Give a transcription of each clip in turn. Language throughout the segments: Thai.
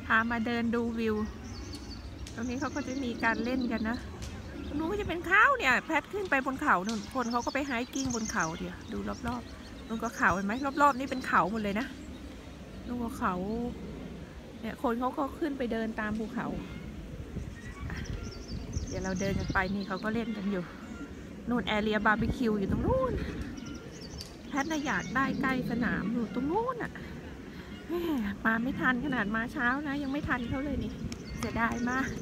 พามาเดินดูวิวตรงนี้เขาก็จะมีการเล่นกันนะตรงนู้นก็จะเป็นเขาเนี่ยแพทขึ้นไปบนเขานู่นคนเขาก็ไปไฮกิ้งบนเขาเดี๋ยวดูรอบๆนู่นก็เขาเห็นไหมรอบๆนี่เป็นเขาหมดเลยนะนู่นก็เขาเนี่ยคนเขาก็ขึ้นไปเดินตามภูเขาเดี๋ยวเราเดินกันไปนี่เขาก็เล่นกันอยู่นู่นแอเรียบาร์บีคิวอยู่ตรงนู้นแพทน่ะอยากได้ใกล้สนามอยู่ตรงนู้นอ่ะมาไม่ทันขนาดมาเช้านะยังไม่ทันเขาเลยนี่เสียดายมาก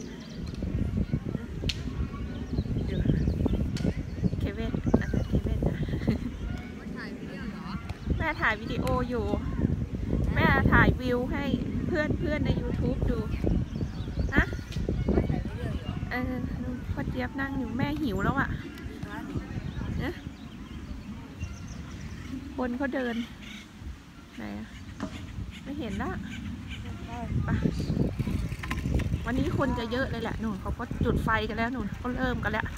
เคเว่นนะเคเว่นนะแม่ถ่ายวิดีโออยู่แม่ถ่ายวิวให้เพื่อนใน YouTube ดูนะพ่อเจี๊ยบนั่งอยู่แม่หิวแล้วอ่ะคนเขาเดินไหนอะไม่เห็นละวันนี้คนจะเยอะเลยแหละหนูเขาก็จุดไฟกันแล้วหนูก็เริ่มกันแล้ว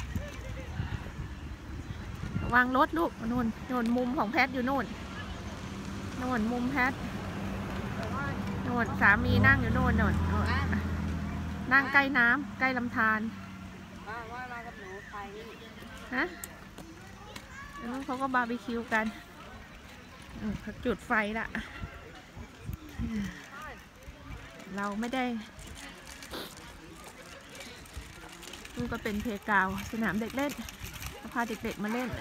วางรถลูกนู่นมุมของแพทอยู่นู่นมุมแพทนู่นสามีนั่งอยู่นู่นนั่งใกล้น้ำใกล้ลำธารมากับหนูไฟนี่ฮะนู่นเขาก็บาร์บีคิวกันจุดไฟละเราไม่ได้นู่นก็เป็นเพลย์กราวด์สนามเด็กเล่นพาเด็กๆมาเล่น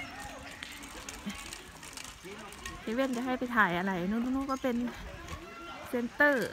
เคเว่นจะให้ไปถ่ายอะไรนู่นก็เป็นเซ็นเตอร์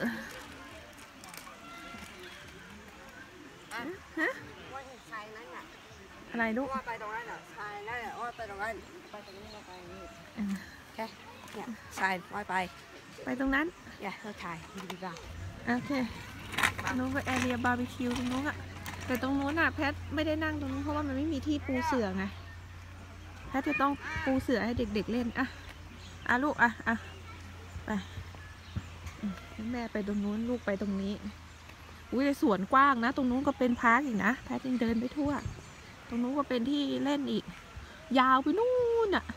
ฮะอะไรลูกไปตรงนั้นเหรอชายนั่นว่าไปตรงนั้นไปตรงนี้เราไปนี่แค่เนี่ยชายว่ายไปตรงนั้นอย่าเราถ่ายดีกว่าโอเคนู้นก็แอเรียบาร์บีคิวตรงนู้นอะแต่ตรงนู้นอะแพทไม่ได้นั่งตรงนู้นเพราะว่ามันไม่มีที่ปูเสื่อไงแพทจะต้องปูเสื่อให้เด็กๆเล่นอะลูกไปแม่ไปตรงนู้นลูกไปตรงนี้อุ้ยในสวนกว้างนะตรงนู้นก็เป็นพาร์คอีกนะแพทยังเดินไปทั่วตรงนู้นก็เป็นที่เล่นอีกยาวไปนู่นอะ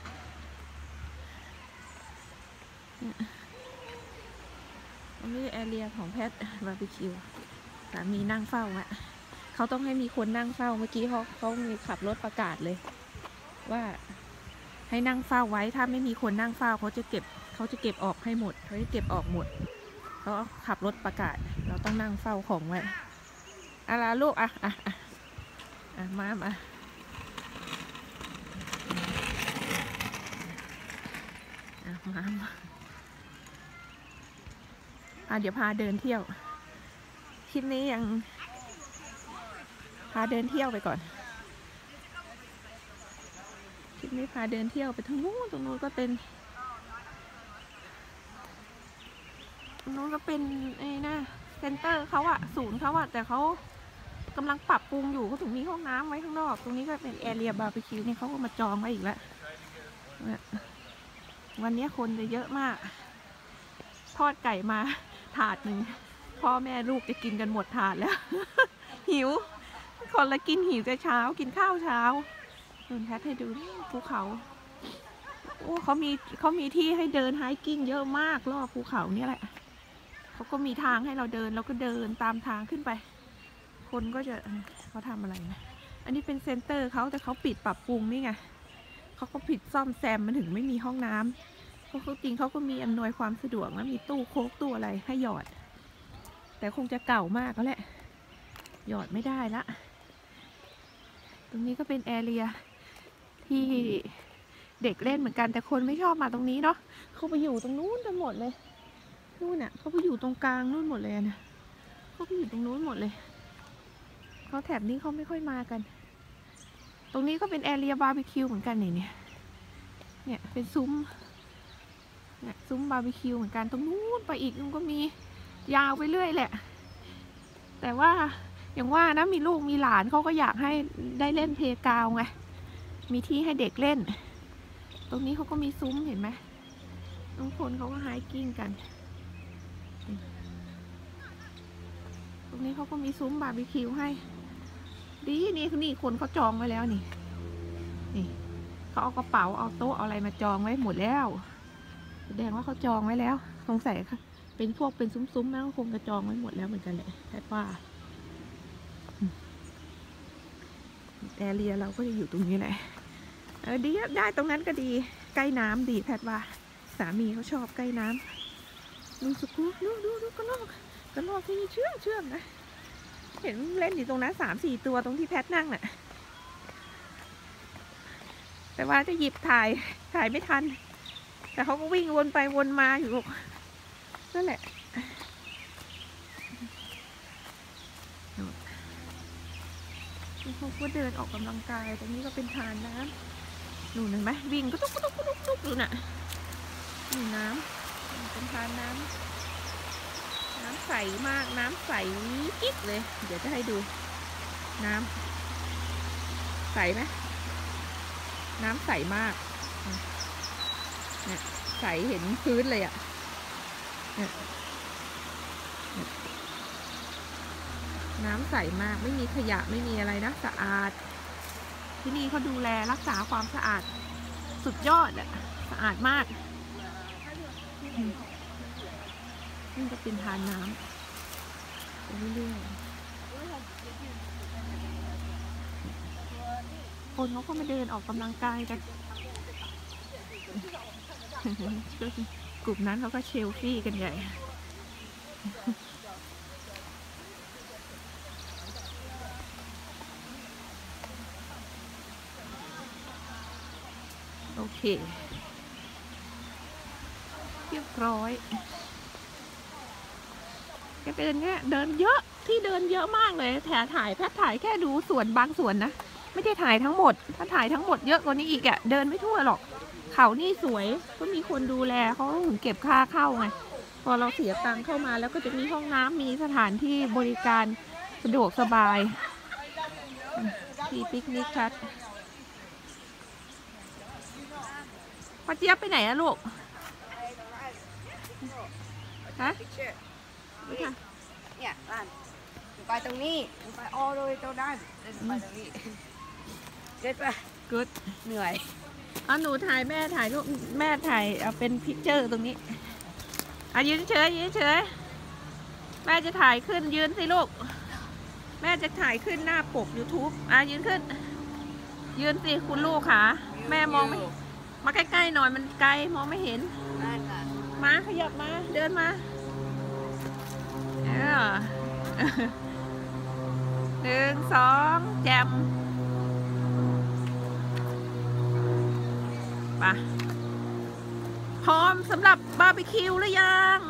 ตรงนี้แอเรียของแพทบาร์บีคิวสามีนั่งเฝ้าอะเขาต้องให้มีคนนั่งเฝ้าเมื่อกี้เขามีขับรถประกาศเลยว่าให้นั่งเฝ้าไว้ถ้าไม่มีคนนั่งเฝ้าเขาจะเก็บออกให้หมดเขาจะเก็บออกหมดเขาขับรถประกาศเราต้องนั่งเฝ้าของไว้อะไรลูกมาเดี๋ยวพาเดินเที่ยวคลิปนี้ยังพาเดินเที่ยวไปก่อนคลิปนี้พาเดินเที่ยวไปทางนู้นตรงนู้นก็เป็นตรงนู้นก็เป็นไอ้นะเซ็นเตอร์เขาอะศูนย์เขาอะแต่เขากำลังปรับปรุงอยู่เขาถึงมีห้องน้ำไว้ข้างนอกตรงนี้ก็เป็นแอเรียบาร์บีคิวนี่เขาก็มาจองไว้อีกแล้ววันนี้คนจะเยอะมากทอดไก่มาถาดหนึ่งพ่อแม่ลูกจะกินกันหมดถาดแล้ว หิวคนละกินหิวแต่เช้ากินข้าวเช้าแพทให้ดูภูเขาโอ้เขามีที่ให้เดินไฮกิ้งเยอะมากรอบภูเขาเนี่ยแหละเขาก็มีทางให้เราเดินเราก็เดินตามทางขึ้นไปคนก็จะเขาทำอะไรนะอันนี้เป็นเซ็นเตอร์เขาแต่เขาปิดปรับปรุงนี่ไงเขาก็ปิดซ่อมแซมมันถึงไม่มีห้องน้ำเขาจริงเขาก็มีอำนวยความสะดวกแล้วมีตู้โค้กตู้อะไรให้หยอดแต่คงจะเก่ามากแล้วแหละหยอดไม่ได้ละตรงนี้ก็เป็นแอเรียที่เด็กเล่นเหมือนกันแต่คนไม่ชอบมาตรงนี้เนาะเขาไปอยู่ตรงนู้นกันหมดเลยนู่นน่ะเขาไปอยู่ตรงกลางนู่นหมดเลยนะเขาไปอยู่ตรงนู้นหมดเลยเขาแถบนี้เขาไม่ค่อยมากันตรงนี้ก็เป็นแอเรียบาร์บีคิวเหมือนกันเนี่ยเป็นซุ้มบาร์บีคิวเหมือนกันตรงนู้นไปอีกมันก็มียาวไปเรื่อยแหละแต่ว่าอย่างว่านะมีลูกมีหลานเขาก็อยากให้ได้เล่นเพลย์กราวด์ไงมีที่ให้เด็กเล่นตรงนี้เขาก็มีซุ้มเห็นไหมทุกคนเขาก็ไฮกิ้งกันตรงนี้เขาก็มีซุ้มบาร์บีคิวให้ดีนี่คนเขาจองไว้แล้วนี่เขาเอากระเป๋าเอาโต๊ะเอาอะไรมาจองไว้หมดแล้วแสดงว่าเขาจองไว้แล้วสงสัยค่ะเป็นพวกเป็นซุ้มๆแล้วคงกระจองไว้หมดแล้วเหมือนกันแหละแต่ว่าแอเรียเราก็จะอยู่ตรงนี้แหละดีได้ตรงนั้นก็ดีใกล้น้ำดีแพทย์ว่าสามีเขาชอบใกล้น้ำดูสุกุดูกระรอกที่นี่เชื่องนะเห็นเล่นอยู่ตรงนั้น3-4 ตัวตรงที่แพทย์นั่งน่ะแต่ว่าจะหยิบถ่ายไม่ทันแต่เขาก็วิ่งวนไปวนมาอยู่นั่นแหละเขาก็เดินออกกำลังกายตรงนี้ก็เป็นทานน้ำหนูเห็นไหมวิ่งก็ตุ๊กดูน่ะนี่น้ำเป็นทานน้ำใสมากน้ำใสกิ๊กเลยเดี๋ยวจะให้ดูน้ำใสไหมน้ำใสมากเนี่ยใสเห็นพื้นเลยอ่ะเนี่ยน้ำใสมากไม่มีขยะไม่มีอะไรนะสะอาดที่นี่เขาดูแลรักษาความสะอาดสุดยอดอ่ะสะอาดมากนี่ก็เป็นทานน้ำไปเรื่อยๆคนเขาก็มาเดินออกกำลังกายกันกลุ่มนั้นเขาก็เชลฟี่กันใหญ่โอเคเรียบร้อยก็เดินเยอะที่เดินเยอะมากเลยแถ่ายแพทถ่ายแค่ดูส่วนบางส่วนนะไม่ได้ถ่ายทั้งหมดถ้าถ่ายทั้งหมดเยอะกว่านี้อีกอะเดินไม่ทั่วหรอกเขานี่สวยก็มีคนดูแลเขาถึงเก็บค่าเข้าไงพอเราเสียตังค์เข้ามาแล้วก็จะมีห้องน้ำมีสถานที่บริการสะดวกสบายที่ปิกนิกครับป้าเจี๊ยบไปไหนอะลูกฮะเนี่ยบ้านไปตรงนี้ไปอ้อเลยเจ้าด้านไปตรงนี้เด็ดปะ good เหนื่อยเอาหนูถ่ายแม่ถ่ายรูปแม่ถ่ายเอาเป็นพิกเจอร์ตรงนี้ยืนเฉยแม่จะถ่ายขึ้นยืนสิลูกแม่จะถ่ายขึ้นหน้าปก YouTube ยืนขึ้นยืนสิคุณลูกค่ะแม่มองไม่มาใกล้ๆหน่อยมันไกลมองไม่เห็นมาขยับมาเดินมา1 2แจมไปพร้อมสำหรับบาร์บีคิวหรือยัง